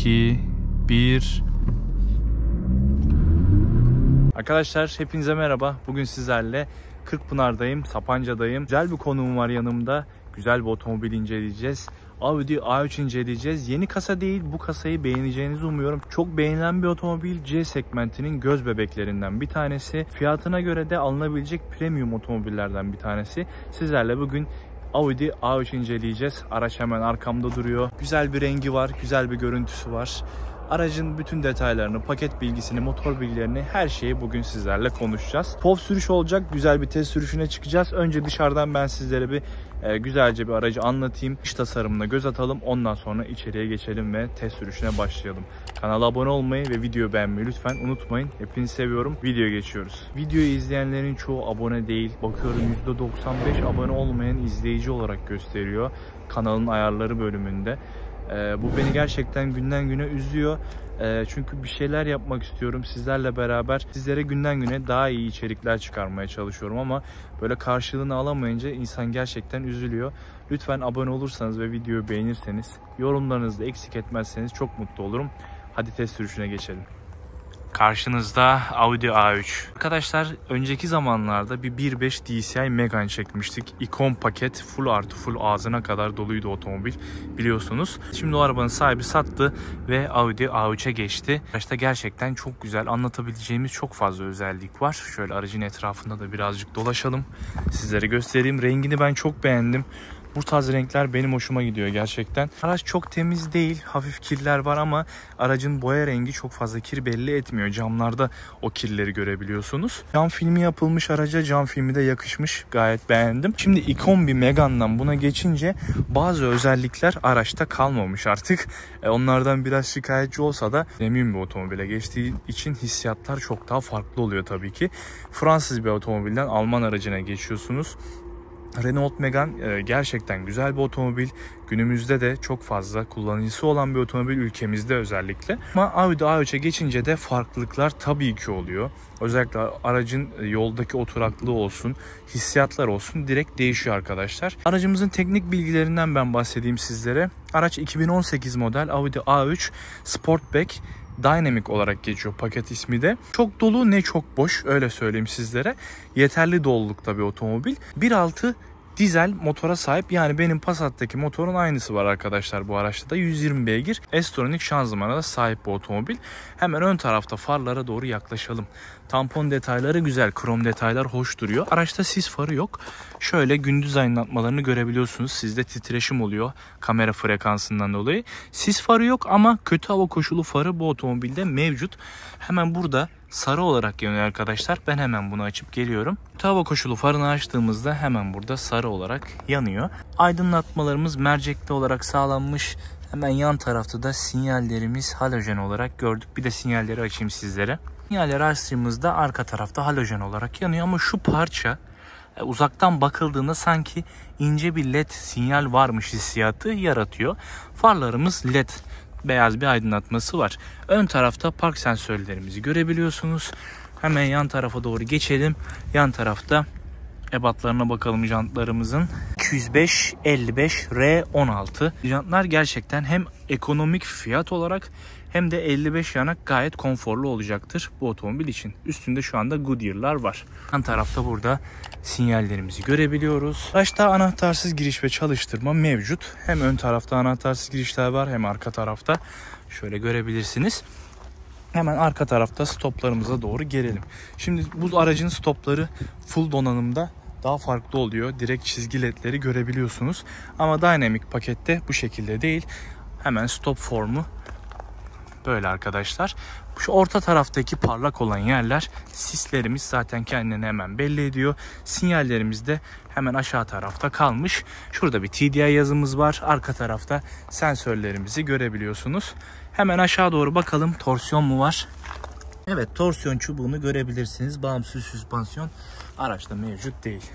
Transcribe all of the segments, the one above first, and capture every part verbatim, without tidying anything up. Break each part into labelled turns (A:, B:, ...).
A: iki, bir. Arkadaşlar hepinize merhaba. Bugün sizlerle Kırkpınar'dayım, Sapanca'dayım. Güzel bir konuğum var yanımda. Güzel bir otomobil inceleyeceğiz. Audi A üç inceleyeceğiz. Yeni kasa değil, bu kasayı beğeneceğinizi umuyorum. Çok beğenilen bir otomobil, C segmentinin göz bebeklerinden bir tanesi. Fiyatına göre de alınabilecek premium otomobillerden bir tanesi. Sizlerle bugün Audi A üç inceleyeceğiz. Araç hemen arkamda duruyor. Güzel bir rengi var, güzel bir görüntüsü var. Aracın bütün detaylarını, paket bilgisini, motor bilgilerini, her şeyi bugün sizlerle konuşacağız. P O V sürüş olacak, güzel bir test sürüşüne çıkacağız. Önce dışarıdan ben sizlere bir e, güzelce bir aracı anlatayım. İç tasarımına göz atalım. Ondan sonra içeriye geçelim ve test sürüşüne başlayalım. Kanala abone olmayı ve videoyu beğenmeyi lütfen unutmayın. Hepinizi seviyorum. Videoya geçiyoruz. Videoyu izleyenlerin çoğu abone değil. Bakıyorum yüzde doksan beş abone olmayan izleyici olarak gösteriyor kanalın ayarları bölümünde. Ee, bu beni gerçekten günden güne üzüyor. Ee, çünkü bir şeyler yapmak istiyorum sizlerle beraber. Sizlere günden güne daha iyi içerikler çıkarmaya çalışıyorum ama böyle karşılığını alamayınca insan gerçekten üzülüyor. Lütfen abone olursanız ve videoyu beğenirseniz, yorumlarınızı da eksik etmezseniz çok mutlu olurum. Hadi test sürüşüne geçelim. Karşınızda Audi A üç. Arkadaşlar önceki zamanlarda bir bir nokta beş D C i Megane çekmiştik. İkon paket, full artı full ağzına kadar doluydu otomobil, biliyorsunuz. Şimdi o arabanın sahibi sattı ve Audi A üç'e geçti. Araçta gerçekten çok güzel, anlatabileceğimiz çok fazla özellik var. Şöyle aracın etrafında da birazcık dolaşalım. Sizlere göstereyim. Rengini ben çok beğendim. Bu tarz renkler benim hoşuma gidiyor gerçekten. Araç çok temiz değil. Hafif kirler var ama aracın boya rengi çok fazla kir belli etmiyor. Camlarda o kirleri görebiliyorsunuz. Cam filmi yapılmış araca. Cam filmi de yakışmış. Gayet beğendim. Şimdi ikon bir Megane'dan buna geçince bazı özellikler araçta kalmamış artık. E, onlardan biraz şikayetçi olsa da premium bir otomobile geçtiği için hissiyatlar çok daha farklı oluyor tabii ki. Fransız bir otomobilden Alman aracına geçiyorsunuz. Renault Megane gerçekten güzel bir otomobil. Günümüzde de çok fazla kullanıcısı olan bir otomobil, ülkemizde özellikle. Ama Audi A üç'e geçince de farklılıklar tabii ki oluyor. Özellikle aracın yoldaki oturaklığı olsun, hissiyatlar olsun direkt değişiyor arkadaşlar. Aracımızın teknik bilgilerinden ben bahsedeyim sizlere. Araç iki bin on sekiz model Audi A üç Sportback Dynamic olarak geçiyor paket ismi de. Çok dolu ne çok boş, öyle söyleyeyim sizlere. Yeterli dolulukta bir otomobil. bir nokta altı dizel motora sahip, yani benim Passat'taki motorun aynısı var arkadaşlar bu araçta da. yüz yirmi beygir S-Tronic şanzımana da sahip bu otomobil. Hemen ön tarafta farlara doğru yaklaşalım. Tampon detayları güzel, krom detaylar hoş duruyor. Araçta sis farı yok. Şöyle gündüz aydınlatmalarını görebiliyorsunuz. Sizde titreşim oluyor kamera frekansından dolayı. Sis farı yok ama kötü hava koşulu farı bu otomobilde mevcut. Hemen burada sarı olarak yanıyor arkadaşlar. Ben hemen bunu açıp geliyorum. Kötü hava koşulu farını açtığımızda hemen burada sarı olarak yanıyor. Aydınlatmalarımız mercekli olarak sağlanmış. Hemen yan tarafta da sinyallerimiz halojen olarak gördük. Bir de sinyalleri açayım sizlere. Sinyalleri açtığımızda arka tarafta halojen olarak yanıyor ama şu parça uzaktan bakıldığında sanki ince bir led sinyal varmış hissiyatı yaratıyor. Farlarımız led beyaz bir aydınlatması var. Ön tarafta park sensörlerimizi görebiliyorsunuz. Hemen yan tarafa doğru geçelim. Yan tarafta ebatlarına bakalım jantlarımızın. iki yüz beş elli beş R on altı. Jantlar gerçekten hem ekonomik fiyat olarak hem de elli beş yanak gayet konforlu olacaktır bu otomobil için. Üstünde şu anda Goodyear'lar var. Yan tarafta burada sinyallerimizi görebiliyoruz. Araçta anahtarsız giriş ve çalıştırma mevcut. Hem ön tarafta anahtarsız girişler var hem arka tarafta. Şöyle görebilirsiniz. Hemen arka tarafta stoplarımıza doğru gelelim. Şimdi bu aracın stopları full donanımda daha farklı oluyor. Direkt çizgi ledleri görebiliyorsunuz. Ama Dynamic pakette bu şekilde değil. Hemen stop formu böyle arkadaşlar. Şu orta taraftaki parlak olan yerler sislerimiz, zaten kendini hemen belli ediyor. Sinyallerimiz de hemen aşağı tarafta kalmış. Şurada bir T D I yazımız var. Arka tarafta sensörlerimizi görebiliyorsunuz. Hemen aşağı doğru bakalım, torsiyon mu var? Evet, torsiyon çubuğunu görebilirsiniz. Bağımsız süspansiyon araçta mevcut değil.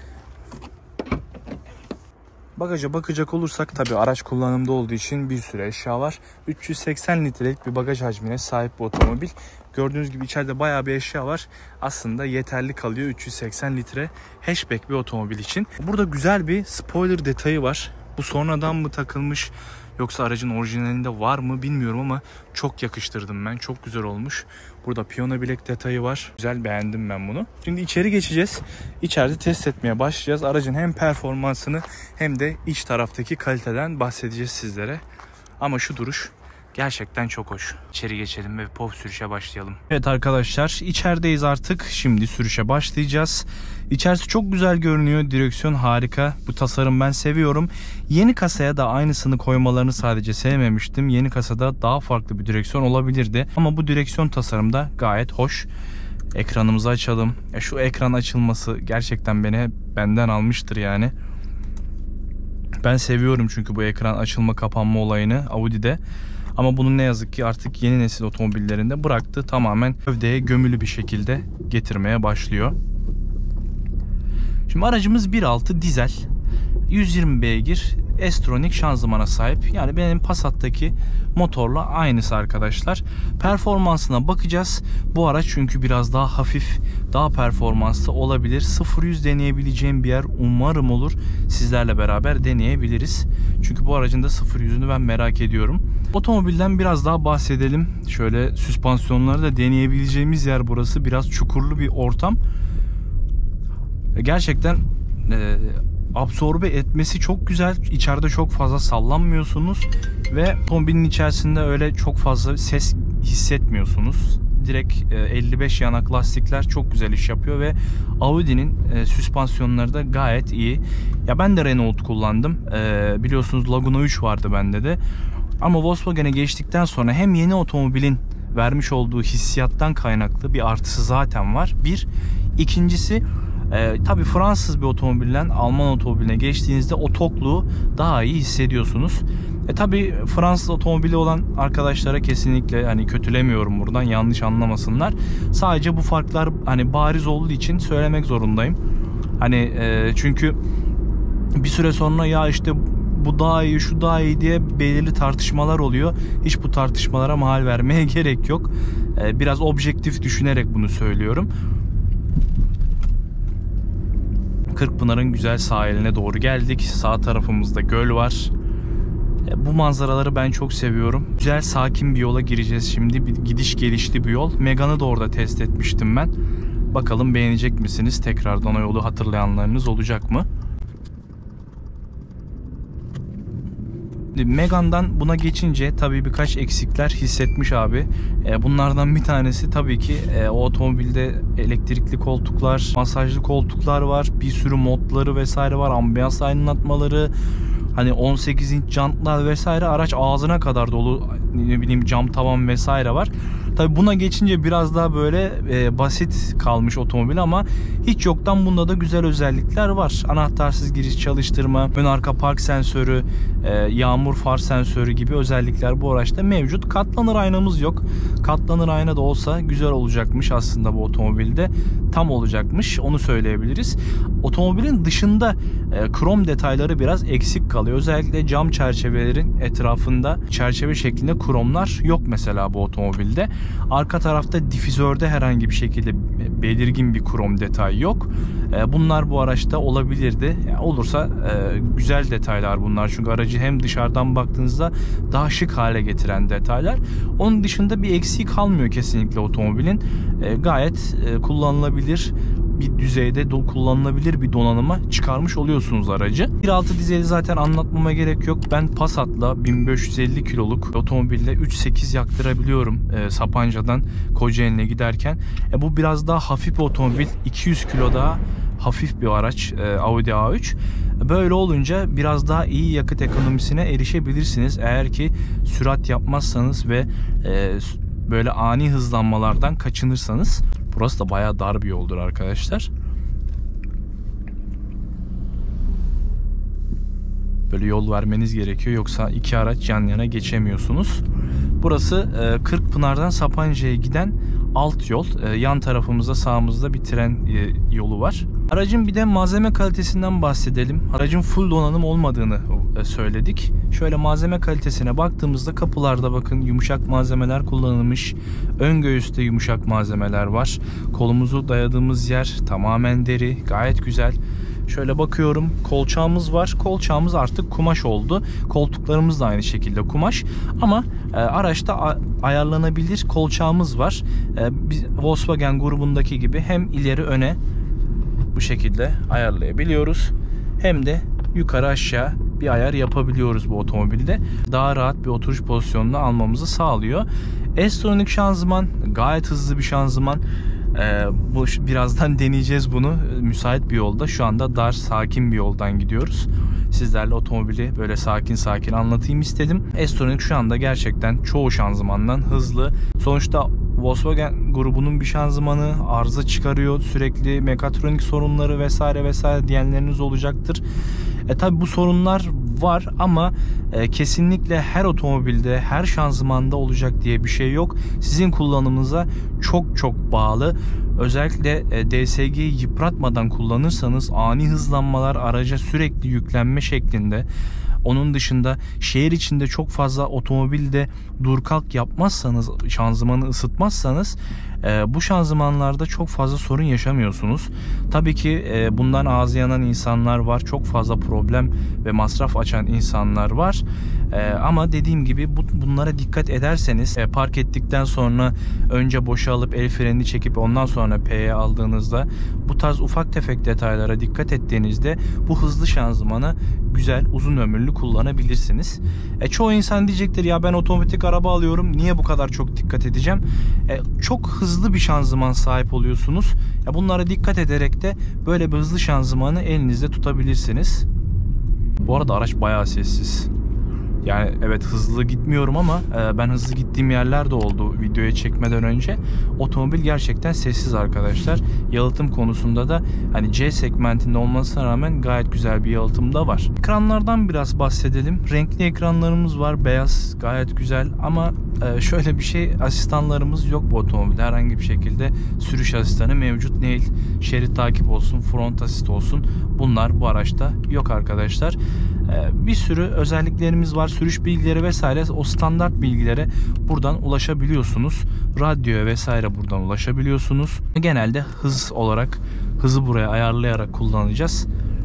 A: Bagaja bakacak olursak tabi araç kullanımda olduğu için bir sürü eşya var. üç yüz seksen litrelik bir bagaj hacmine sahip bu otomobil. Gördüğünüz gibi içeride bayağı bir eşya var. Aslında yeterli kalıyor üç yüz seksen litre hatchback bir otomobil için. Burada güzel bir spoiler detayı var. Bu sonradan mı takılmış Yoksa aracın orijinalinde var mı bilmiyorum ama çok yakıştırdım ben. Çok güzel olmuş. Burada piyano bilek detayı var. Güzel, beğendim ben bunu. Şimdi içeri geçeceğiz. İçeride test etmeye başlayacağız. Aracın hem performansını hem de iç taraftaki kaliteden bahsedeceğiz sizlere. Ama şu duruş gerçekten çok hoş. İçeri geçelim ve pop sürüşe başlayalım. Evet arkadaşlar, içerideyiz artık. Şimdi sürüşe başlayacağız. İçerisi çok güzel görünüyor. Direksiyon harika. Bu tasarım ben seviyorum. Yeni kasaya da aynısını koymalarını sadece sevmemiştim. Yeni kasada daha farklı bir direksiyon olabilirdi. Ama bu direksiyon tasarım da gayet hoş. Ekranımızı açalım. Ya şu ekran açılması gerçekten beni benden almıştır yani. Ben seviyorum çünkü bu ekran açılma kapanma olayını Audi'de. Ama bunu ne yazık ki artık yeni nesil otomobillerinde bıraktı. Tamamen gövdeye gömülü bir şekilde getirmeye başlıyor. Şimdi aracımız bir altı dizel. yüz yirmi beygir S-Tronic şanzımana sahip. Yani benim Passat'taki motorla aynısı arkadaşlar. Performansına bakacağız. Bu araç çünkü biraz daha hafif, daha performanslı olabilir. sıfır yüz deneyebileceğim bir yer umarım olur. Sizlerle beraber deneyebiliriz. Çünkü bu aracın da sıfır yüzünü ben merak ediyorum. Otomobilden biraz daha bahsedelim. Şöyle süspansiyonları da deneyebileceğimiz yer burası. Biraz çukurlu bir ortam. Gerçekten e, absorbe etmesi çok güzel. İçeride çok fazla sallanmıyorsunuz ve otomobilin içerisinde öyle çok fazla ses hissetmiyorsunuz. Direkt elli beş yanak lastikler çok güzel iş yapıyor ve Audi'nin e, süspansiyonları da gayet iyi. Ya ben de Renault kullandım. E, biliyorsunuz Laguna üç vardı bende de. Ama Volkswagen'e geçtikten sonra hem yeni otomobilin vermiş olduğu hissiyattan kaynaklı bir artısı zaten var. Bir. İkincisi Ee, tabii Fransız bir otomobilden Alman otomobiline geçtiğinizde o tokluğu daha iyi hissediyorsunuz. E tabii Fransız otomobili olan arkadaşlara kesinlikle hani kötülemiyorum buradan, yanlış anlamasınlar. Sadece bu farklar hani bariz olduğu için söylemek zorundayım. Hani e, çünkü bir süre sonra ya işte bu daha iyi, şu daha iyi diye belirli tartışmalar oluyor. Hiç bu tartışmalara mahal vermeye gerek yok. E, biraz objektif düşünerek bunu söylüyorum. Kırkpınar'ın güzel sahiline doğru geldik. Sağ tarafımızda göl var. Bu manzaraları ben çok seviyorum. Güzel, sakin bir yola gireceğiz şimdi. Bir gidiş gelişli bir yol. Megane'ı da orada test etmiştim ben. Bakalım beğenecek misiniz? Tekrardan o yolu hatırlayanlarınız olacak mı? Megane'dan buna geçince tabii birkaç eksikler hissetmiş abi. Bunlardan bir tanesi tabii ki o otomobilde elektrikli koltuklar, masajlı koltuklar var. Bir sürü modları vesaire var. Ambiyans aydınlatmaları, hani on sekiz inç jantlar vesaire, araç ağzına kadar dolu, ne bileyim cam tavan vesaire var. Tabii buna geçince biraz daha böyle e, basit kalmış otomobil ama hiç yoktan bunda da güzel özellikler var. Anahtarsız giriş çalıştırma, ön arka park sensörü, e, yağmur far sensörü gibi özellikler bu araçta mevcut. Katlanır aynamız yok. Katlanır ayna da olsa güzel olacakmış aslında bu otomobilde. Tam olacakmış, onu söyleyebiliriz. Otomobilin dışında e, krom detayları biraz eksik kalıyor. Özellikle cam çerçevelerin etrafında çerçeve şeklinde kromlar yok mesela bu otomobilde. Arka tarafta difüzörde herhangi bir şekilde belirgin bir krom detay yok. Bunlar bu araçta olabilirdi. Yani olursa güzel detaylar bunlar. Çünkü aracı hem dışarıdan baktığınızda daha şık hale getiren detaylar. Onun dışında bir eksiği kalmıyor kesinlikle otomobilin. Gayet kullanılabilir bir düzeyde kullanılabilir bir donanıma çıkarmış oluyorsunuz aracı. bir altı dizeli zaten anlatmama gerek yok. Ben Passat'la bin beş yüz elli kiloluk otomobille üç sekiz yaktırabiliyorum e, Sapanca'dan Kocaeli'ne giderken. E, bu biraz daha hafif bir otomobil. iki yüz kilo daha hafif bir araç, e, Audi A üç. Böyle olunca biraz daha iyi yakıt ekonomisine erişebilirsiniz. Eğer ki sürat yapmazsanız ve e, böyle ani hızlanmalardan kaçınırsanız. Burası da bayağı dar bir yoldur arkadaşlar. Böyle yol vermeniz gerekiyor, yoksa iki araç yan yana geçemiyorsunuz. Burası e, Kırkpınar'dan Sapanca'ya giden alt yol. E, yan tarafımızda, sağımızda bir tren e, yolu var. Aracın bir de malzeme kalitesinden bahsedelim. Aracın full donanım olmadığını söyledik. Şöyle malzeme kalitesine baktığımızda kapılarda bakın yumuşak malzemeler kullanılmış. Ön göğüste yumuşak malzemeler var. Kolumuzu dayadığımız yer tamamen deri. Gayet güzel. Şöyle bakıyorum, kolçağımız var. Kolçağımız artık kumaş oldu. Koltuklarımız da aynı şekilde kumaş. Ama e, araçta ayarlanabilir kolçağımız var. E, biz Volkswagen grubundaki gibi hem ileri öne bu şekilde ayarlayabiliyoruz. Hem de yukarı aşağı bir ayar yapabiliyoruz bu otomobilde. Daha rahat bir oturuş pozisyonunu almamızı sağlıyor. S-Tronic şanzıman gayet hızlı bir şanzıman. Ee, bu birazdan deneyeceğiz bunu müsait bir yolda. Şu anda dar, sakin bir yoldan gidiyoruz. Sizlerle otomobili böyle sakin sakin anlatayım istedim. S-Tronic şu anda gerçekten çoğu şanzımandan hızlı. Sonuçta Volkswagen grubunun bir şanzımanı arıza çıkarıyor. Sürekli mekatronik sorunları vesaire vesaire diyenleriniz olacaktır. E tabi bu sorunlar var ama e, kesinlikle her otomobilde, her şanzımanda olacak diye bir şey yok. Sizin kullanımınıza çok çok bağlı. Özellikle e, D S G'yi yıpratmadan kullanırsanız ani hızlanmalar, araca sürekli yüklenme şeklinde. Onun dışında şehir içinde çok fazla otomobilde dur kalk yapmazsanız, şanzımanı ısıtmazsanız e, bu şanzımanlarda çok fazla sorun yaşamıyorsunuz. Tabii ki e, bundan ağzı yanan insanlar var. Çok fazla problem ve masraf açan insanlar var. E, ama dediğim gibi bu, bunlara dikkat ederseniz e, park ettikten sonra önce boşa alıp el frenini çekip ondan sonra P'ye aldığınızda bu tarz ufak tefek detaylara dikkat ettiğinizde bu hızlı şanzımanı güzel, uzun ömürlü kullanabilirsiniz. E, çoğu insan diyecektir ya ben otomatik araba alıyorum. Niye bu kadar çok dikkat edeceğim? E, çok hızlı bir şanzıman sahip oluyorsunuz. Ya bunlara dikkat ederek de böyle bir hızlı şanzımanı elinizde tutabilirsiniz. Bu arada araç bayağı sessiz. Yani evet hızlı gitmiyorum ama e, ben hızlı gittiğim yerler de oldu videoya çekmeden önce. Otomobil gerçekten sessiz arkadaşlar. Yalıtım konusunda da hani C segmentinde olmasına rağmen gayet güzel bir yalıtım da var. Ekranlardan biraz bahsedelim. Renkli ekranlarımız var. Beyaz gayet güzel ama e, şöyle bir şey, asistanlarımız yok bu otomobilde. Herhangi bir şekilde sürüş asistanı mevcut değil. Şerit takip olsun, front assist olsun. Bunlar bu araçta yok arkadaşlar. E, bir sürü özelliklerimiz var. Sürüş bilgileri vesaire, o standart bilgilere buradan ulaşabiliyorsunuz. Radyoya vesaire buradan ulaşabiliyorsunuz. Genelde hız olarak hızı buraya ayarlayarak kullanacağız.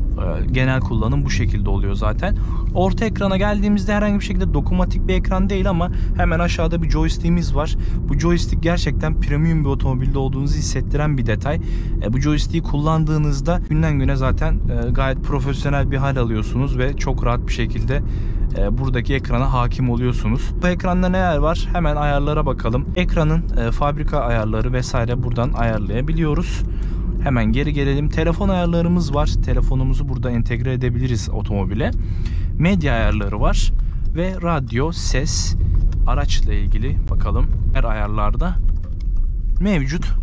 A: Genel kullanım bu şekilde oluyor zaten. Orta ekrana geldiğimizde herhangi bir şekilde dokunmatik bir ekran değil ama hemen aşağıda bir joystick'imiz var. Bu joystick gerçekten premium bir otomobilde olduğunuzu hissettiren bir detay. E, bu joystick'i kullandığınızda günden güne zaten e, gayet profesyonel bir hal alıyorsunuz ve çok rahat bir şekilde e, buradaki ekrana hakim oluyorsunuz. Bu ekranda neler var? Hemen ayarlara bakalım. Ekranın e, fabrika ayarları vesaire buradan ayarlayabiliyoruz. Hemen geri gelelim. Telefon ayarlarımız var. Telefonumuzu burada entegre edebiliriz otomobile. Medya ayarları var. Ve radyo, ses, araçla ilgili bakalım. Her ayarlarda mevcut.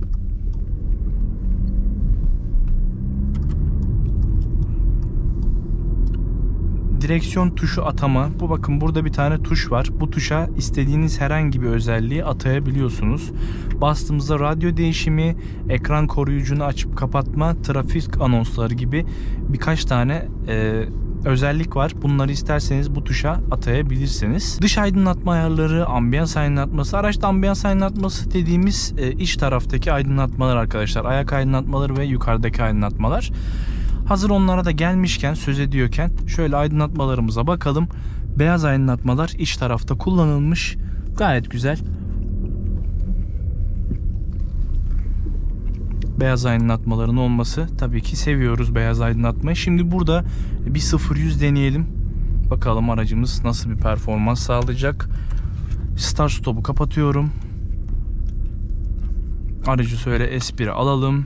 A: Direksiyon tuşu atama. Bu bakın burada bir tane tuş var. Bu tuşa istediğiniz herhangi bir özelliği atayabiliyorsunuz. Bastığımızda radyo değişimi, ekran koruyucunu açıp kapatma, trafik anonsları gibi birkaç tane e, özellik var. Bunları isterseniz bu tuşa atayabilirsiniz. Dış aydınlatma ayarları, ambiyans aydınlatması. Araçta ambiyans aydınlatması dediğimiz e, iç taraftaki aydınlatmalar arkadaşlar. Ayak aydınlatmaları ve yukarıdaki aydınlatmalar. Hazır onlara da gelmişken, söz ediyorken şöyle aydınlatmalarımıza bakalım. Beyaz aydınlatmalar iç tarafta kullanılmış. Gayet güzel. Beyaz aydınlatmaların olması, tabii ki seviyoruz beyaz aydınlatmayı. Şimdi burada bir sıfır yüz deneyelim. Bakalım aracımız nasıl bir performans sağlayacak. Start stop'u kapatıyorum. Aracı şöyle S bir'e alalım.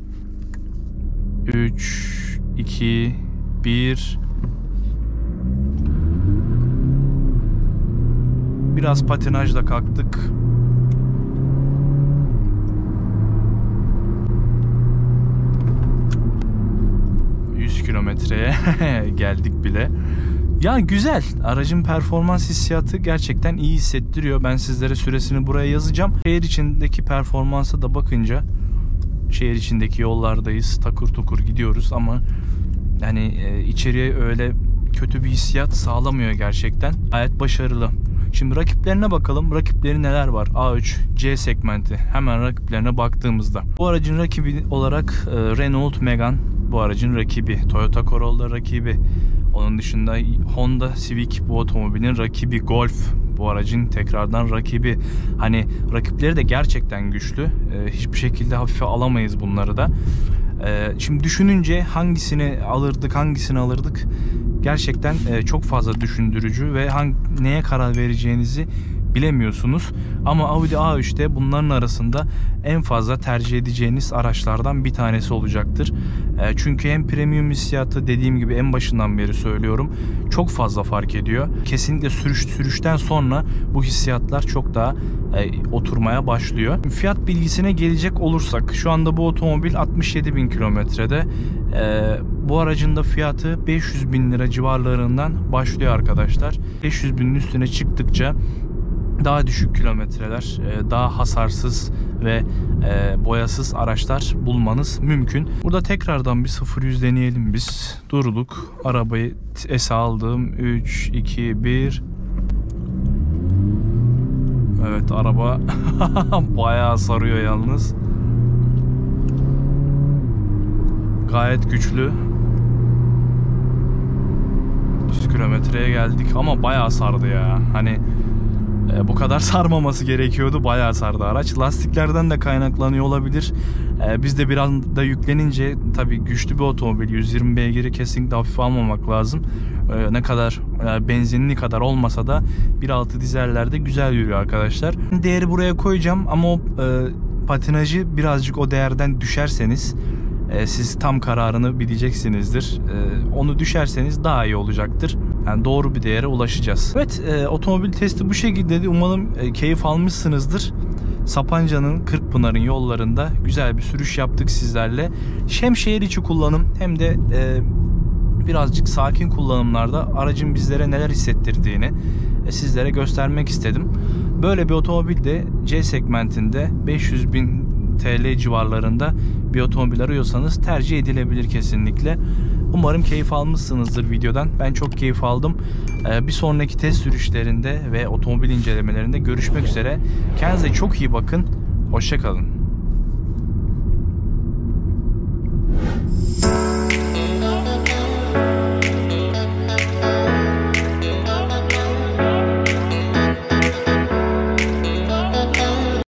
A: üç iki bir. Biraz patinajla kalktık. yüz kilometreye geldik bile. Ya güzel. Aracın performans hissiyatı gerçekten iyi hissettiriyor. Ben sizlere süresini buraya yazacağım. Şehir içindeki performansa da bakınca, şehir içindeki yollardayız. Takır tukur gidiyoruz ama yani e, içeriye öyle kötü bir hissiyat sağlamıyor gerçekten. Gayet başarılı. Şimdi rakiplerine bakalım. Rakipleri neler var? A üç C segmenti. Hemen rakiplerine baktığımızda. Bu aracın rakibi olarak Renault Megane bu aracın rakibi. Toyota Corolla rakibi. Onun dışında Honda Civic bu otomobilin rakibi. Golf bu aracın tekrardan rakibi. Hani rakipleri de gerçekten güçlü. Hiçbir şekilde hafife alamayız bunları da. Şimdi düşününce hangisini alırdık, hangisini alırdık gerçekten çok fazla düşündürücü ve hangi, neye karar vereceğinizi bilemiyorsunuz. Ama Audi A üç'te bunların arasında en fazla tercih edeceğiniz araçlardan bir tanesi olacaktır. Çünkü hem premium hissiyatı, dediğim gibi en başından beri söylüyorum, çok fazla fark ediyor. Kesinlikle sürüş sürüşten sonra bu hissiyatlar çok daha e, oturmaya başlıyor. Fiyat bilgisine gelecek olursak, şu anda bu otomobil altmış yedi bin kilometrede. E, bu aracın da fiyatı beş yüz bin lira civarlarından başlıyor arkadaşlar. beş yüz binin üstüne çıktıkça daha düşük kilometreler, daha hasarsız ve boyasız araçlar bulmanız mümkün. Burada tekrardan bir sıfır yüz deneyelim biz. Durduk. Arabayı S aldım. üç, iki, bir. Evet, araba bayağı sarıyor yalnız. Gayet güçlü. yüz kilometreye geldik ama bayağı sardı ya. Hani e, bu kadar sarmaması gerekiyordu. Bayağı sardı araç. Lastiklerden de kaynaklanıyor olabilir. E, biz de biraz da yüklenince, tabii güçlü bir otomobil, yüz yirmi beygiri kesinlikle hafife almamak lazım. E, ne kadar e, benzinli kadar olmasa da bir nokta altı dizellerde güzel yürüyor arkadaşlar. Değeri buraya koyacağım ama o e, patinajı birazcık o değerden düşerseniz siz tam kararını bileceksinizdir. Onu düşerseniz daha iyi olacaktır. Yani doğru bir değere ulaşacağız. Evet, otomobil testi bu şekilde. Umarım keyif almışsınızdır. Sapanca'nın, Kırkpınar'ın yollarında güzel bir sürüş yaptık sizlerle. Hem şehir içi kullanım hem de birazcık sakin kullanımlarda aracın bizlere neler hissettirdiğini sizlere göstermek istedim. Böyle bir otomobil de C segmentinde beş yüz bin T L civarlarında bir otomobil arıyorsanız tercih edilebilir kesinlikle. Umarım keyif almışsınızdır videodan. Ben çok keyif aldım. Bir sonraki test sürüşlerinde ve otomobil incelemelerinde görüşmek üzere. Kendinize çok iyi bakın. Hoşça kalın.